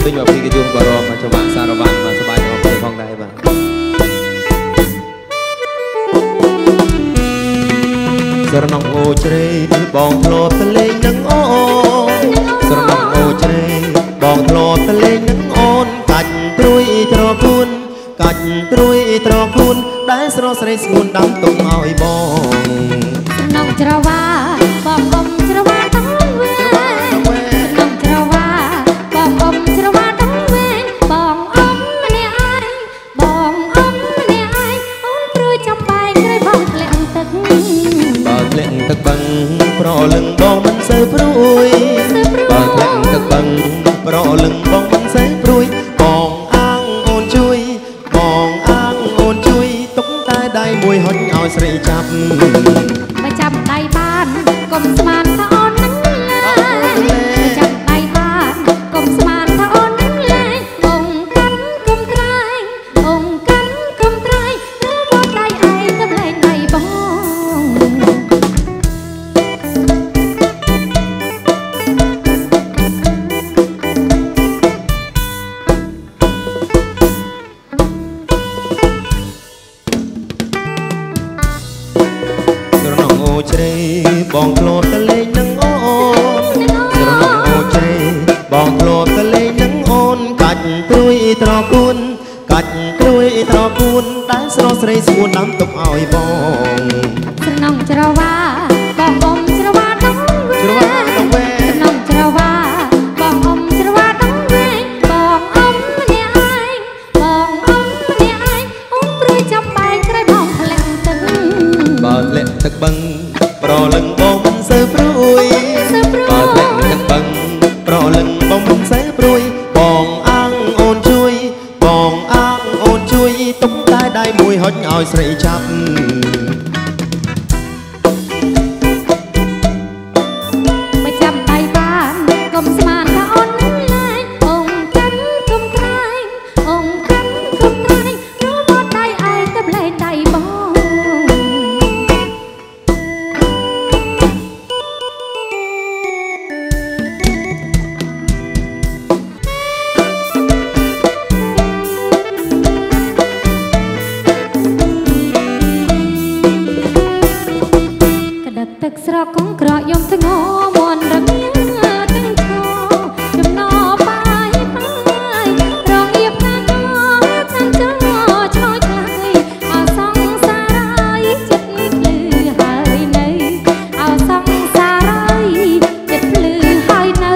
ដូចមកពីកយងបរមចង្វាក់សារវ៉ាន់មកសบายអស់ផងដែរបាទស្រណងអូជ្រេបងធ្លាប់ទៅលេងនឹងអូនស្រណងអូជ្រេបងធ្លាប់ទៅលេងនឹងអូនកាច់ត្រួយត្រគួនកាច់ត្រួយត្រគួនដែលស្រស់ស្រីស្ងួនដាំទុកឲ្យបងស្រណងច្រវាបងអ៊ំច្រវាទាំងវែងស្រណងច្រវាបងអ៊ំច្រវាទាំងវែងបងអ៊ំម្នាក់ឯងបងអ៊ំម្នាក់ឯងអូនព្រួយចាំបែកក្រោយបងធ្លាក់ទឹកបើធ្លាក់ទឹកបឹងប្រលឹងបងមិនសូវព្រួយបើធ្លាក់ទឹកបឹងប្រលឹងបងមិនសូវព្រួយបងអាងអូនជួយបងអាងអូនជួយទុកតែដៃមួយហុចឲ្យស្រីចាប់បើចាំដៃបានកុំស្មានថាអូននឹងលែងបើចាំដៃបានកុំស្មានថាអូននឹងលែងបងកាន់គុំត្រែងបងកាន់គុំត្រែងឬមកដៃឯងទៅលែងដៃបងជ្រេបងធ្លាប់ទៅលេងនឹងអូនស្រណងអូជ្រេបងធ្លាប់ទៅលេងនឹងអូនកាច់ត្រួយត្រគួនកាច់ត្រួយត្រគួនដែលស្រស់ស្រីស្ងួនដាំទុកឲ្យបងស្រណងច្រវាបងអ៊ំច្រវាទាំងវែងស្រណងច្រវាបងអ៊ំច្រវាទាំងវែងបងអ៊ំម្នាក់ឯងបងអ៊ំម្នាក់ឯងអូនព្រួយចាំបែកក្រោយបងធ្លាក់ទឹកបើធ្លាក់ទឹកបឹងប្រលឹងបងមិនសូវព្រួយបើធ្លាក់ទឹកបឹងប្រលឹងបងមិនសូវព្រួយបងអាងអូនជួយបងអាងអូនជួយទុកតែដៃមួយហុចឲ្យស្រីចាប់បើចាំដៃបានកុំស្មានថាអូននឹងលែងអូនកាន់គុំត្រែងអូនកាន់គុំត្រែងរមកដៃឯងទៅលែងដៃបងទឹកស្រកកងក្រក់យំធ្ងមន់រមៀងទាំងឈរចំណោបាយបាយរងៀបថាកខាងចោឆ្លោយខ្លាយអសង្សារ័យចិត្តភ្លឺហើយនៅអសង្សារ័យចិត្តភ្លឺហើយនៅ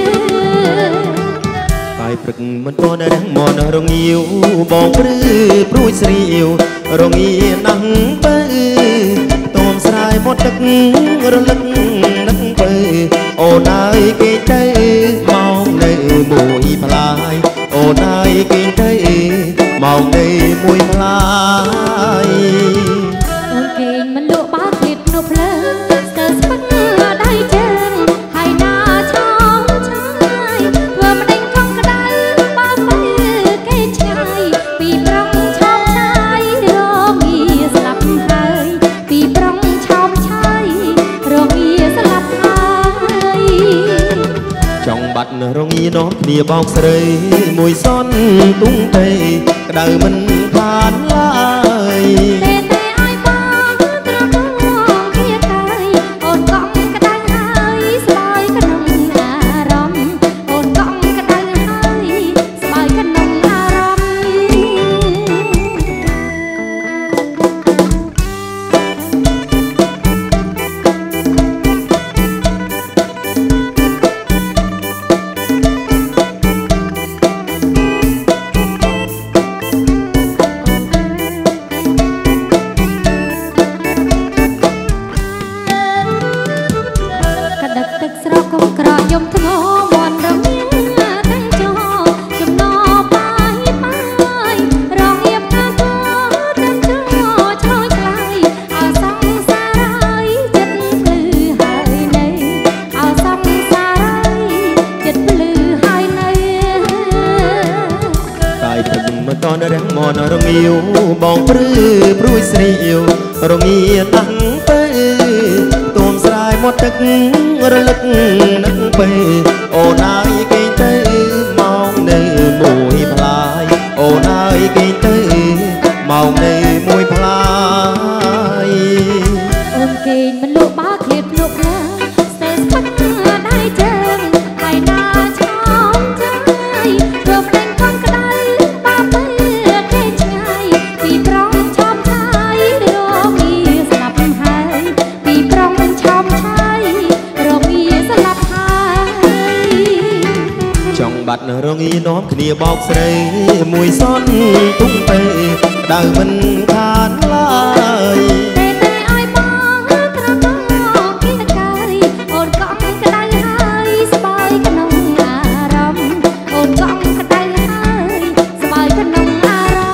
បាយព្រឹកមិនតនរាំងមនរងាវបងព្រឺព្រួយស្រីវរងាណាស់បើស្រ័យមកទឹករលឹកនឹកបើអូនហើយគេទៅមកនៅមួយផ្លាយអូនហើយគេទៅមកនៅមួយផ្លាយអូនគេងមិនលក់បើឃ្លៀតនោះភ្លើងស្ទើរស្ពឹកដៃជើងហើយណាឆោមឆាយធ្វើម្ដេចកងក្ដៅបើទៅគេឆ្ងាយពីប្រងឆោមឆាយរងាស្លាប់ហើយពីប្រងរងាស្លាប់ហើយចង់បាត់រងានាំគ្នាបងស្រីមួយសនទុងទេក្ដៅមិនបានឡើយតែឲ្យបងត្រង់គ្នាកាយអូនកង់ក្ដៅហើយស្បើយក្នុងអារម្មណ៍អូនកង់ក្ដៅហើយស្បើយក្នុងអារម្មណ៍ទឹកស្រកកងក្រក់យំធ្ងមន់រមៀងទាំងចោចំណោបាយបាយរងៀបថាកទាំងចោឆ្លោយខ្លាយអសង្សារ័យចិត្តភ្លឺហើយនៅអសង្សារ័យចិត្តភ្លឺហើយនៅកាយទឹកមិនតនរាំងមនរងាវបងព្រឺព្រួយស្រីវរងាណាស់ទៅទួមស្រ័យមកទឹករលឹកនឹកពេលអូនហើយគេទៅមកនៅបាត់រងីនាំគ្នាបោកស្រីមួយសនទុំទៅដៅមិនខានឡើយតែឲ្យបងក្រណោពីតកាយអូនកក់ក្ដៅហើយស្បើយក្នុងអារម្មណ៍អូនកក់ក្ដៅហើយស្បើយក្នុងអារម្មណ៍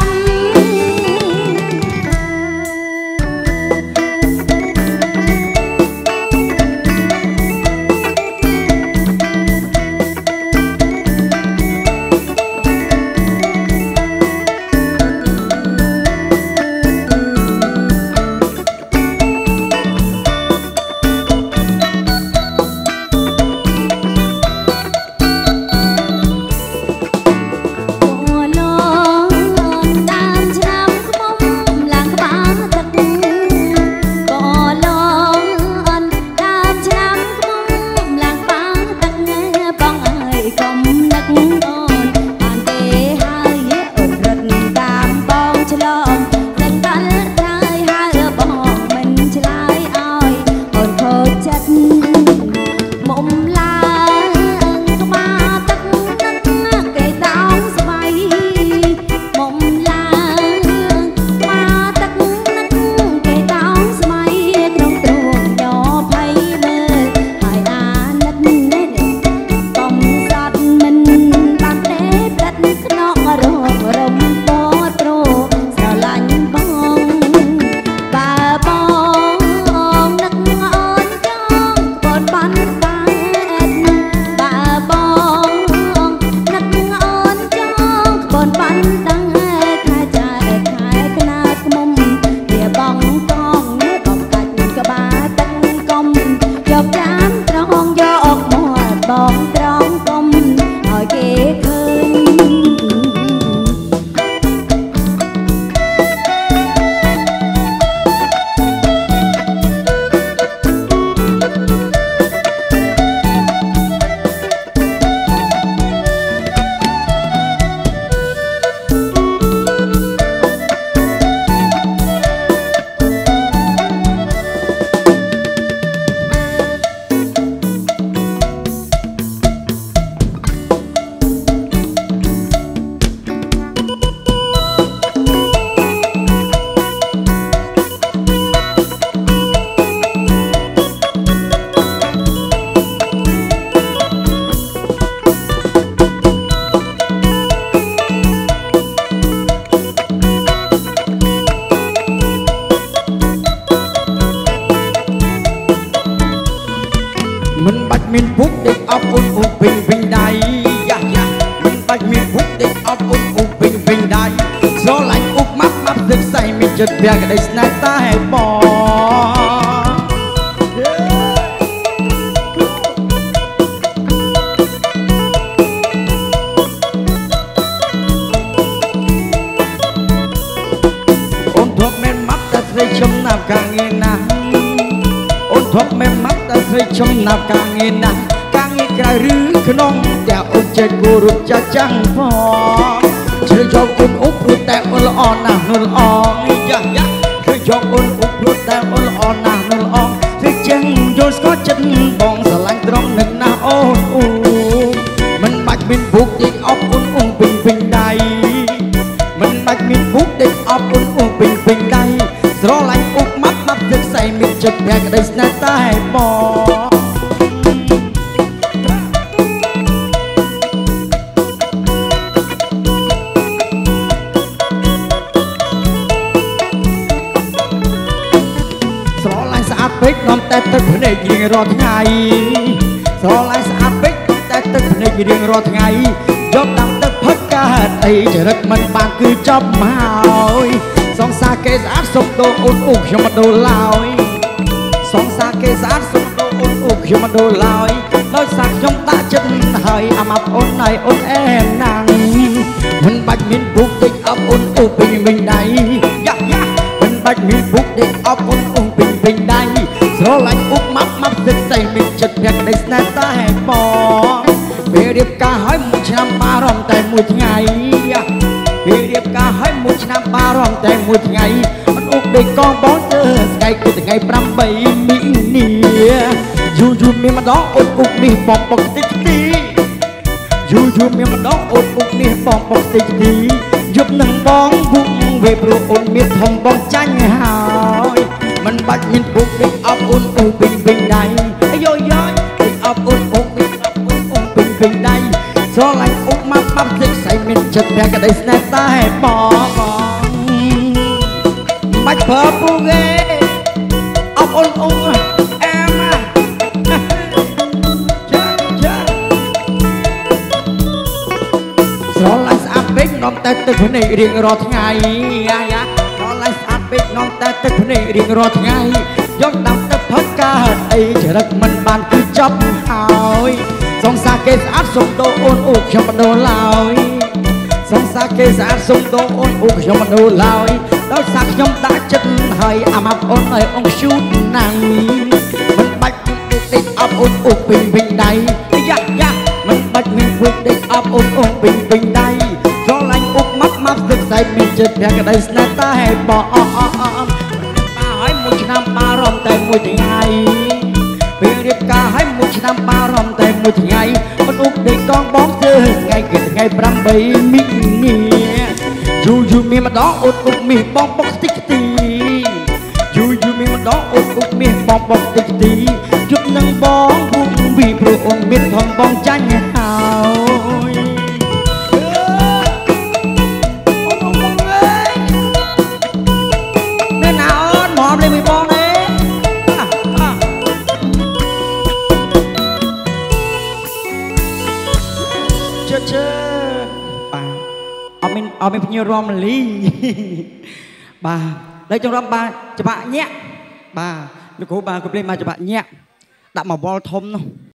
មិនបាច់មានពុកដេកអប់អ៊ុនអ៊ុនពេញពេញដៃយ៉ាយ៉ាមិនបាច់មានពុកដេកអប់អ៊ុនអ៊ុនពេញពេញដៃស្រឡាញ់អ៊ុបម៉ាប់ម៉ាប់ទឹកសៃមានចិត្តវាក្តីស្នេហ៍តែបងអូនធប់មែនម៉ាប់តែស្រីចំណាប់កាងារណាស់អូនធប់មែនម៉ាប់តែស្រីចំណាប់កាងារណាស់កាងារក្រៅឬក្នុងតែអូនចេះគោរពចាស់ចាំងផងជ្រើយកអូនអ៊ុបព្រោះតែអូនល្អណាស់នោះល្អយ៉ាយ៉ាជ្រើយកអូនអ៊ុបព្រោះតែអូនល្អណាស់នោះល្អស្រីចេះយល់ស្គាល់ចិត្តបងស្រឡាញ់ត្រង់នឹងណាស់អូនអូមិនបាច់មានពុកដេកអប់អូនអ៊ុំពេញពេញដៃមិនបាច់មានពុកដេកអប់អូនអ៊ុំពេញពេញដៃស្រឡាញ់អ៊ុបម៉ាប់ម៉ាប់ទឹកសៃមានចិត្តវាក្តីស្នេហ៍តែបងពេកនាំតែទឹកភ្នែករៀងរាល់ថ្ងៃស្រឡាញ់ស្អាតពេកនាំតែទឹកភ្នែករៀងរាល់ថ្ងៃយកតាមទឹកផឹកកើតអីចរិតមិនបានគឺចប់មកហើយសង្សារគេស្អាតសុំដូរអូនអ៊ូខ្ញុំមិនដូរឡើយសង្សារគេស្អាតសុំដូរអូនអ៊ូខ្ញុំមិនដូរឡើយដោយសារខ្ញុំដាក់ចិត្តហើយអាម៉ាប់អូនហើយអូនអែណាំងមិនបាច់មានពុកតិចអប់អូនអ៊ូពេញវិញដៃយ៉ាយ៉ាមិនបាច់មានពុកតិចអប់អូនអ៊ូពេញវិញដៃស្រឡាញ់អ៊ុបម៉ាប់ម៉ាប់ទឹកសៃមានចិត្តភក្តីស្នេហ៍តែបងពេលរៀបការហើយមួយឆ្នាំបារម្ភតែមួយថ្ងៃពេលរៀបការហើយមួយឆ្នាំបារម្ភតែមួយថ្ងៃអត់អ៊ុបដេកកងបងទៅស្កៃគឺថ្ងៃ8មីនាយូរយូរមានម្ដងអ៊ុបនេះបងបុកតិចទីយូរយូរមានម្ដងអូនអ៊ុកនេះបងបុកតិចទីយប់នឹងបងពុកវាព្រោះអូនមានធំបងចាញ់ហើយមិនបាច់មានពុកដេកអប់អូនអ៊ុពេញពេញដៃអាយយដេកអប់អូនអ៊ុដេកអប់អូនអ៊ុពេញពេញដៃស្រឡាញ់អ៊ុមកបាប់ទឹកស្អីមានចិត្តតែក្តីស្នេហ៍តែបងបាច់ប្រើពុកឯអប់អូនអ៊ុអែមស្រឡាញ់ស្អាតពេកនំតែទឹកភ្នែករៀងរាល់ថ្ងៃស្រឡាញ់ស្អាតពេកនំតែទឹកភ្នែករៀងរាល់ថ្ងៃយកដាំទឹកផឹកកើតអីចរិតមិនបានគឺចប់ហើយសង្សារគេស្អាតសុំដោអូនអ៊ូខ្ញុំមិនដោឡើយសង្សារគេស្អាតសុំដោអូនអ៊ូខ្ញុំមិនដោឡើយដោយសារខ្ញុំដាក់ចិត្តហើយអាម៉ាប់អូនឲ្យអង្គឈូតណាំងមិនបាច់ដេកអប់អូនអ៊ូពេញពេញដៃយ៉ាមិនបាច់មានពុកដេកអប់អូនអ៊ូពេញដៃស្រឡាញ់អ៊ូម៉ាប់ទឹកស្អែកមានចិត្តតែក្តីស្នេហ៍តែបងហើយមួយឆ្នាំបារម្ភតែមួយថ្ងៃពេលរៀបការឲ្យមួយឆ្នាំបារម្ភតែមួយថ្ងៃមិនអ៊ុកដេកកងបងធ្វើថ្ងៃគឺថ្ងៃ8មីនាយូរមានម្ដងអ៊ុកមាសបងបុកស្ទិចទីយូរមានម្ដងអ៊ុកមាសបងបុកស្ទិចទីជប់នឹងបងពុកពីព្រោះអូនមានធំបងចាញ់ហើយអូនបងអើយនៅណាអូនមកលេងមួយបងទេជើបាទអត់មានភ្ញៀវរំលីបាទហើយចង្រំបាទច្បាក់ញាក់បាទលោកគ្រូបាទគំលេងមកច្បាក់ញាក់ដាក់មកវល់ធំនោះ